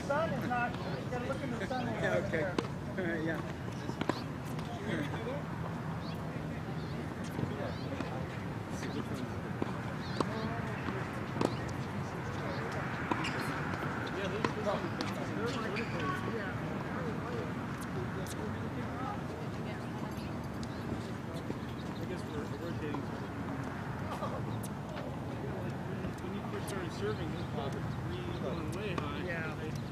sun is not, you gotta look in the sun. Yeah, okay. Yeah. Serving this ball, going way high. Yeah.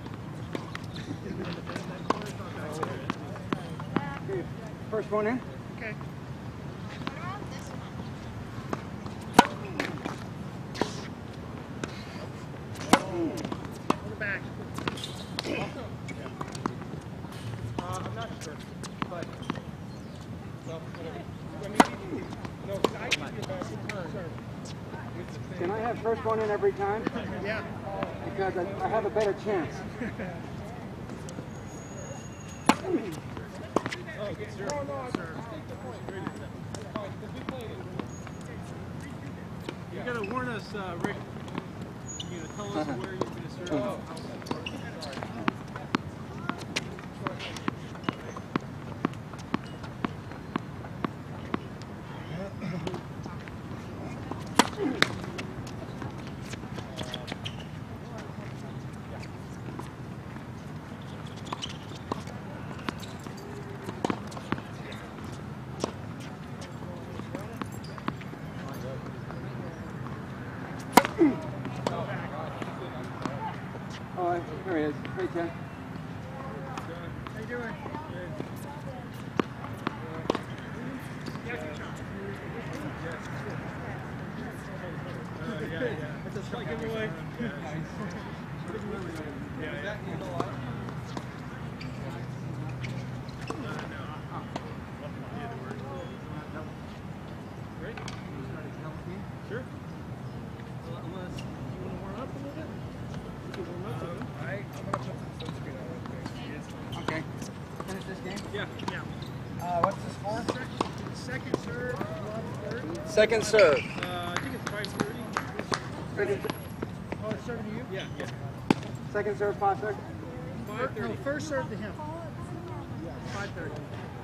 Okay, first one in. Okay. On the back. I'm not sure, but well, whatever. No, I give you a back turn. Can I have first one in every time? Yeah. Because I have a better chance. Oh, good serve. Oh, no, Serve. You gotta warn us, Rick. You gotta tell us where you're gonna serve. Oh. Oh, here he is. Hey, Ken. How you doing? Yeah. That's a strike giveaway. Yeah. Great. Sure. Unless you want to warm up a little bit. You can warm up. I'm gonna put some sunscreen on real quick. Okay. Finish this game? Yeah. What's the score? Second serve, third. Second serve. I think it's 5:30. Oh, it's serving to you? Yeah. Second serve, 5:30. 5:30. No, first serve to him. 5:30.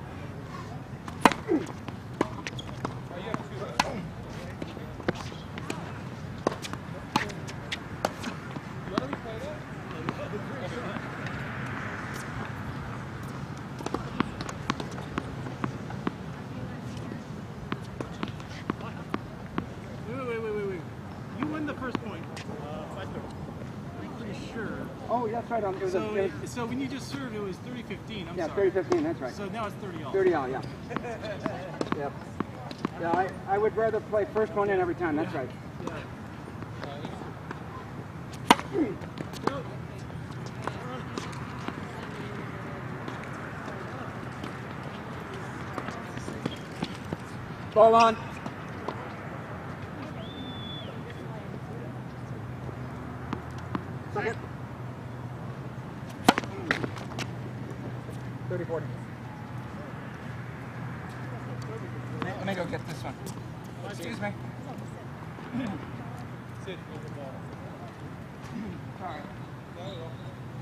Wait. You win the first point. 5:30. I'm pretty sure. Oh, that's right. It was So when you just served, it was 30-15. I'm yeah, sorry. 30-15. That's right. So now it's 30 all. 30 all, yeah. Yep. Yeah, I would rather play first one in every time. That's right. Yeah. Ball on. Second. 30-40. Let me go get this one. Excuse me. Sit over the ball. Sorry. No.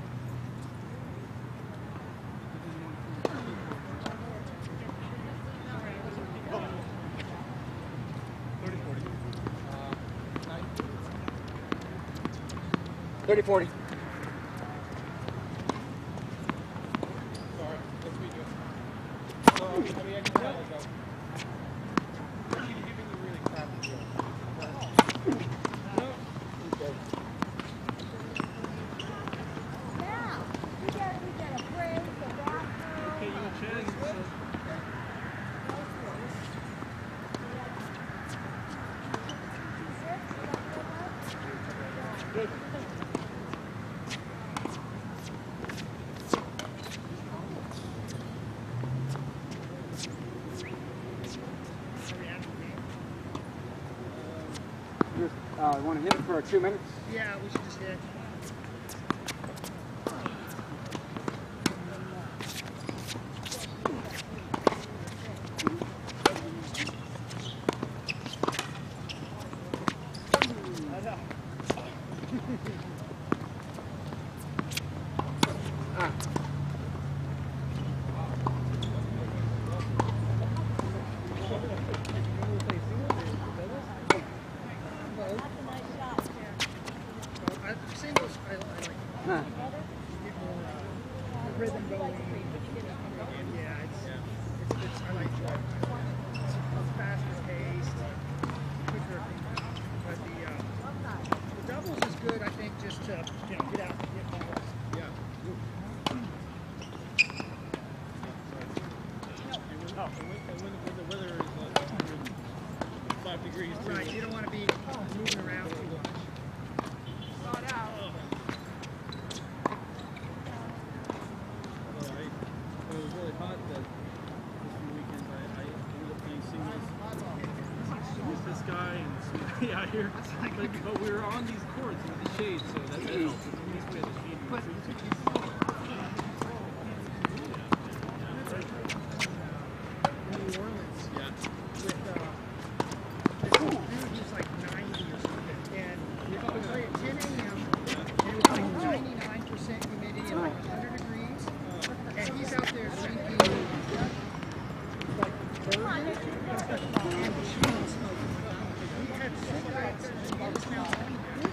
30-40. Sorry, let's be good. I mean, I can tell it though. You're giving me really crappy deal. Now, we get a break, a bathroom. Okay, you want chance? Good. Just want to hit it for 2 minutes? Yeah, we should just hit. Singles, I like Huh. get more rhythm going. Yeah, it's I like it's faster paced, quicker. But the doubles is good, I think, just to get out and get balls. Yeah. When the weather is like 105 degrees. Right, you don't want to be moving around too much. It was really hot this few weekends. I ended up playing singles with this guy and somebody out here. But we were on these courts with the shade, so that helped. At least we had the shade. New Orleans. Yeah. With this dude who's like 90 or something, and we play at 10 a.m. and it was like 99% humidity and like 100 degrees, and he's out there drinking like bourbon and chain smoke. He had cigarettes and he was now and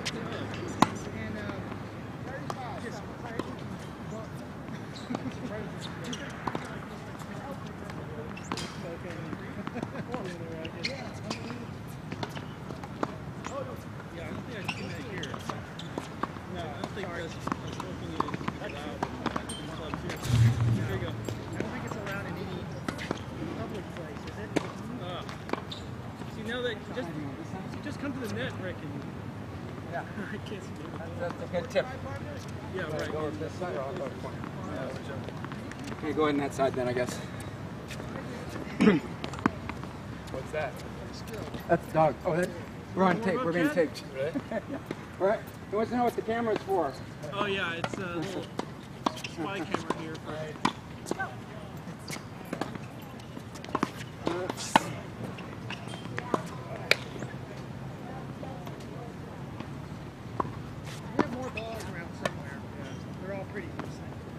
just Yeah, I don't think I've seen that here. No, I don't think that's smoking it allowed in clubs here. There you go. I don't think it's allowed in any public place, is it? See, now that just come to the net, Rick, and Yeah. I can't see it. That's a good tip. Yeah, right. Go over this side or I'll go to the corner. Okay, go ahead on that side then, I guess. What's that? That's the dog. Oh, we're on tape. We're being taped. Really? Yeah. All right. He wants to know what the camera's for. Oh yeah, it's a little spy camera here for. We have more balls around somewhere. They're all pretty decent.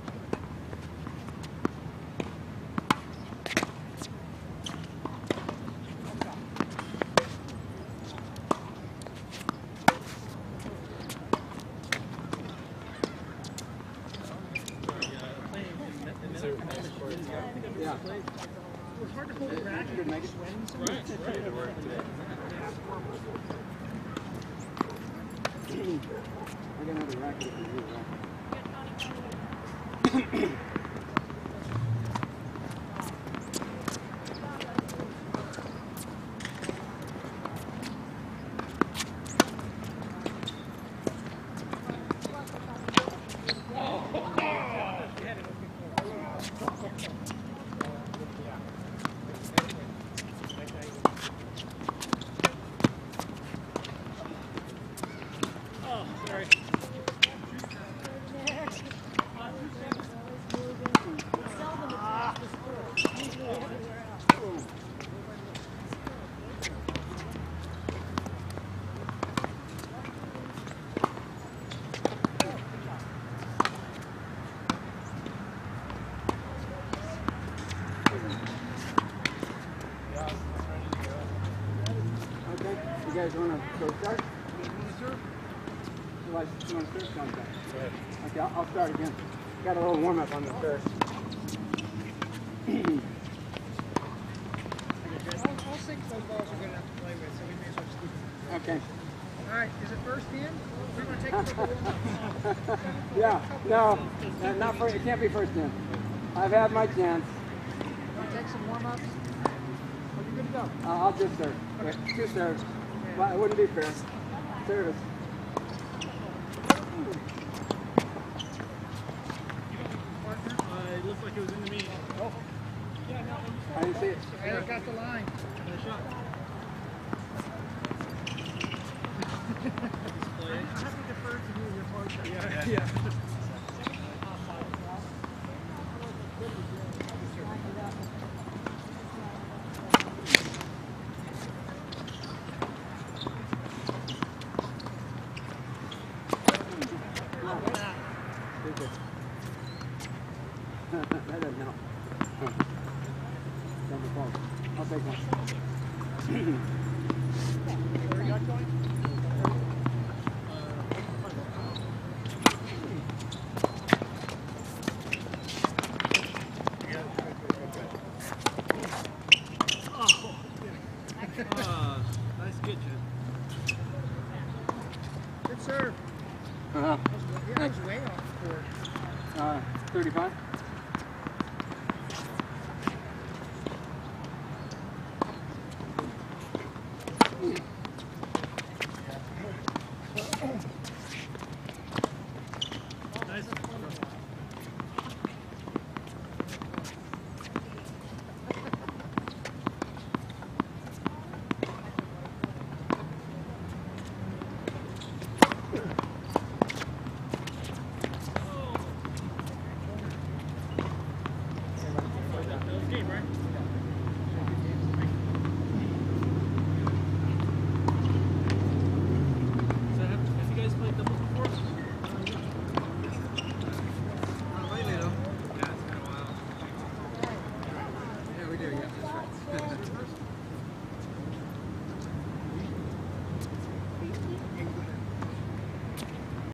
Yeah. It's hard to hold the racket Good, make it. sweating so Right, much. right. I got another racket for you. Oh, sorry. Okay. You guys want to go start? You want to start? Go ahead. Okay, I'll start again. Got a little warm up on the first. All six of those balls are good enough to play with, so we may as well just keep them. Okay. All right, is it first in? We're going to take a couple warm-ups. Yeah. No, not for. It can't be first in. I've had my chance. Want to take some warm-ups? Are you good to go? I'll just serve. Okay. Two serves. Well, it wouldn't be fair. Service. Partner? It looked like it was into me. Oh, I didn't see it. Eric got the line. Nice shot. I have to defer to you, your partner. Yeah. That doesn't help. Double phone. I'll take one. Where are you going? Nice get, Jen. Good serve. Uh-huh. Yeah, I was way off the court. 35?